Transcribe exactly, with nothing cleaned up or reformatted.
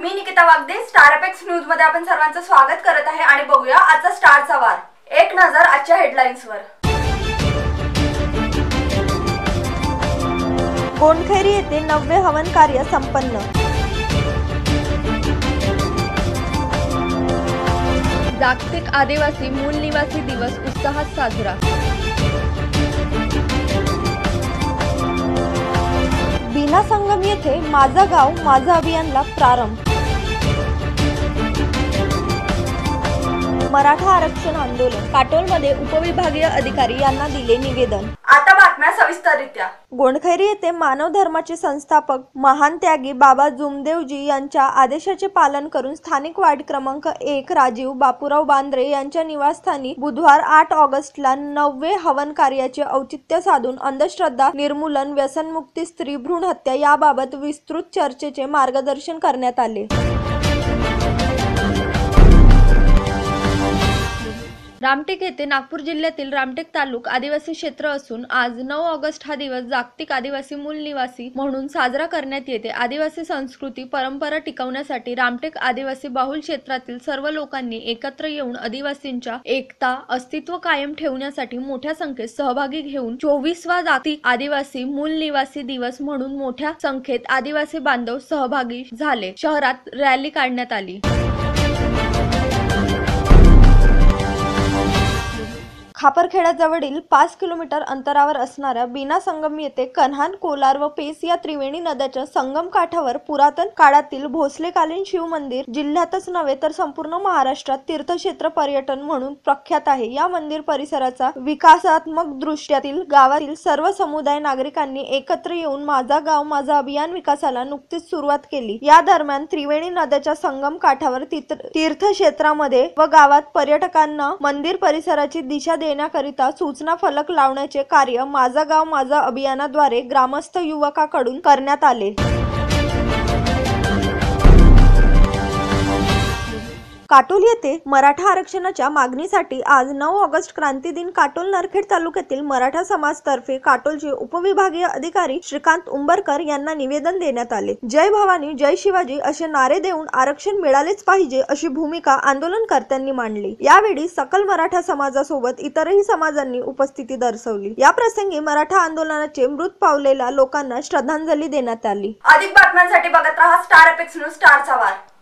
मी Nikita Wagde, star apex news मध्ये आपण सर्वांचं स्वागत करत आहे आणि बघूया आजचा स्टारचा वार। एक नजर आजच्या हेडलाईन्सवर। गोंडखैरी येथे नववे हवन कार्य संपन्न। जागतिक आदिवासी मूल निवासी दिवस उत्साहात साजरा। बीना संगम येथे माझा गाव माझा अभियानला प्रारंभ। मराठा आरक्षण आंदोलन, काटोलमध्ये उपविभागीय अधिकारी यांना दिले निवेदन। आता बातम्या सविस्तररित्या। गोंडखैरी येथे मानव धर्माचे संस्थापक महान त्यागी बाबा जुमदेवजी यांच्या आदेशाचे पालन करून स्थानिक वार्ड क्रमांक एक राजीव बापूराव बांद्रे यांच्या निवासस्थानी बुधवार आठ ऑगस्टला नववे हवन कार्याचे औचित्य साधून अंधश्रद्धा निर्मूलन, व्यसनमुक्ती, स्त्री भ्रूण हत्या याबाबत विस्तृत चर्चेचे मार्गदर्शन करण्यात आले। रामटेक येथे नागपूर जिल्ह्यातील रामटेक तालुक आदिवासी क्षेत्र असून आज नऊ ऑगस्ट हा दिवस जागतिक आदिवासी मूल निवासी म्हणून साजरा करण्यात येते। आदिवासी संस्कृती परंपरा टिकवण्यासाठी रामटेक आदिवासी बहुल क्षेत्रातील सर्व लोकांनी एकत्र येऊन आदिवासींच्या एकता अस्तित्व कायम ठेवण्यासाठी मोठ्या संख्येत सहभागी घेऊन चोवीसवा जागतिक आदिवासी मूल निवासी दिवस म्हणून मोठ्या संख्येत आदिवासी बांधव सहभागी झाले। शहरात रॅली काढण्यात आली। खापरखेड्याजवळील पाच किलोमीटर अंतरावर असणाऱ्या बीना संगम येथे कन्हान, कोलार व पेस या त्रिवेणी नद्याच्या संगम काठावर पुरातन काळातील भोसलेकालीन शिव मंदिर जिल्ह्यातच नव्हे तर संपूर्ण महाराष्ट्रात तीर्थक्षेत्र पर्यटन म्हणून प्रख्यात आहे। या मंदिर परिसराचा विकासात्मक दृष्ट्यातील गावातील सर्व समुदाय नागरिकांनी एकत्र येऊन माझा गाव माझा अभियान विकासाला नुकतीच सुरुवात केली। या दरम्यान त्रिवेणी नद्याच्या संगम काठावर तीर्थक्षेत्रामध्ये व गावात पर्यटकांना मंदिर परिसराची दिशा देण्याकरिता सूचना फलक लावण्याचे कार्य माझा गाव माझा अभियानाद्वारे ग्रामस्थ युवकाकडून करण्यात आले। काटोल येथे मराठा आरक्षणाच्या मागणीसाठी आज नऊ ऑगस्ट क्रांती दिन काटोल नरखेड तालुक्यातील मराठा समाज तर्फे काटोलचे उपविभागीय अधिकारी श्रीकांत उंबरकर यांना निवेदन देण्यात आले। जय भवानी जय शिवाजी असे नारे देऊन आरक्षण मिळालेच पाहिजे अशी भूमिका आंदोलनकर्त्यांनी मांडली। यावेळी सकल मराठा समाजासोबत इतरही समाजांनी उपस्थिती दर्शवली। या प्रसंगी मराठा आंदोलनाचे मृत पावलेल्या लोकांना श्रद्धांजली देण्यात आली। अधिक बातम्यांसाठी बघत रहा स्टार एपेक्स न्यूज, स्टारचा वार।